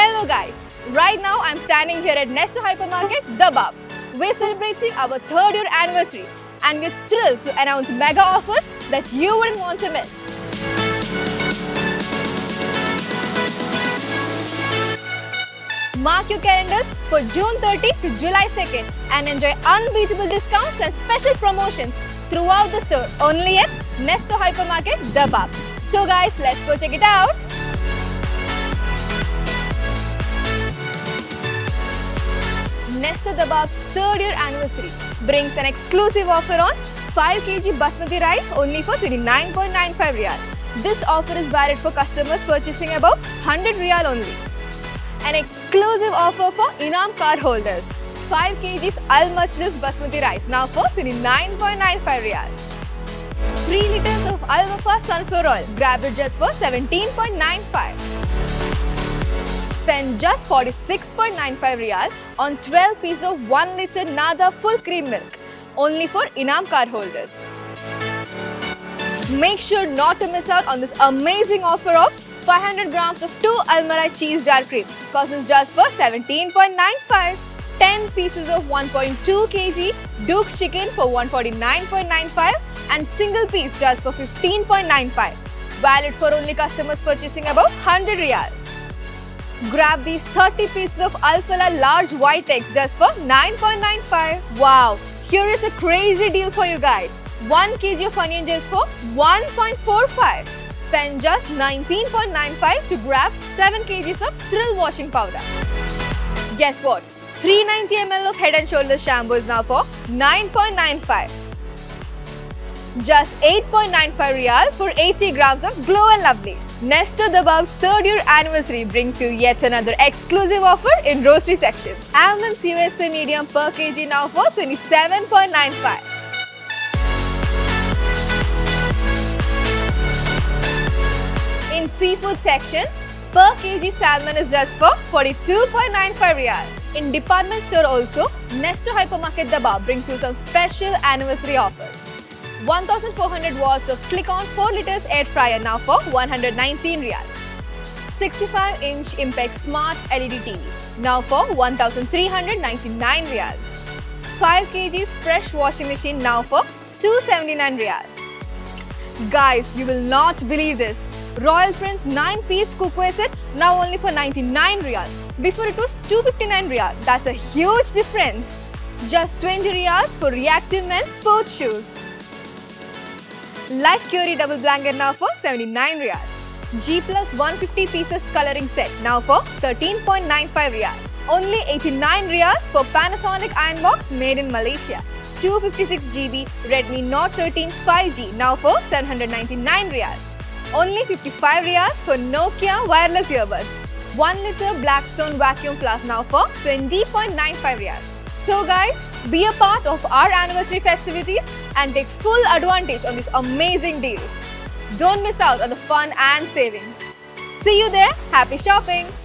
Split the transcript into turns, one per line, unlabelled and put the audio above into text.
Hello guys, right now I'm standing here at Nesto Hypermarket, Dabab. We're celebrating our 3rd year anniversary and we're thrilled to announce mega offers that you wouldn't want to miss. Mark your calendars for June 30 to July 2nd and enjoy unbeatable discounts and special promotions throughout the store only at Nesto Hypermarket, Dabab. So guys, let's go check it out. Nesto Dabab's 3rd year anniversary brings an exclusive offer on 5 kg basmati rice only for 29.95 riyal. This offer is valid for customers purchasing above 100 riyal only. An exclusive offer for Inam card holders. 5 kg Al Majlis basmati rice now for 29.95 riyal. 3 liters of Al Wafa sunflower oil, grab it just for 17.95. Spend just 46.95 riyal on 12 pieces of 1 liter Nada full cream milk only for Inam card holders. Make sure not to miss out on this amazing offer of 500 grams of 2 Almarai cheese jar cream, costs just for 17.95. 10 pieces of 1.2 kg Duke's chicken for 149.95 and single piece just for 15.95. Valid for only customers purchasing above 100 riyal. Grab these 30 pieces of Al Fala large white eggs just for 9.95. Wow, here is a crazy deal for you guys. 1 kg of onion just for 1.45. Spend just 19.95 to grab 7 kg of Thrill washing powder. Guess what? 390 ml of Head and Shoulders shampoo is now for 9.95. Just 8.95 riyal for 80 grams of Glow and Lovely. Nesto Dabab's 3rd year anniversary brings you yet another exclusive offer in grocery section. Almonds USA medium per kg now for 27.95. In seafood section, per kg salmon is just for 42.95 riyal. In department store also, Nesto Hypermarket Dabab brings you some special anniversary offers. 1400 watts of click-on 4 liters air fryer now for 119 riyal. 65-inch Impex Smart LED TV now for 1399 riyal. 5 kg fresh washing machine now for 279 riyal. Guys, you will not believe this. Royal Prince 9-piece cookware set now only for 99 riyal. Before it was 259 riyal. That's a huge difference. Just 20 riyals for reactive men's sports shoes. Life Curie double blanket now for 79 riyal. G Plus 150 pieces coloring set now for 13.95 riyal. Only 89 riyals for Panasonic Iron Box made in Malaysia. 256 GB Redmi Note 13 5G now for 799 riyal. Only 55 riyals for Nokia wireless earbuds. 1 liter Blackstone vacuum flask now for 20.95 riyals. So guys, be a part of our anniversary festivities and take full advantage on these amazing deals. Don't miss out on the fun and savings. See you there. Happy shopping!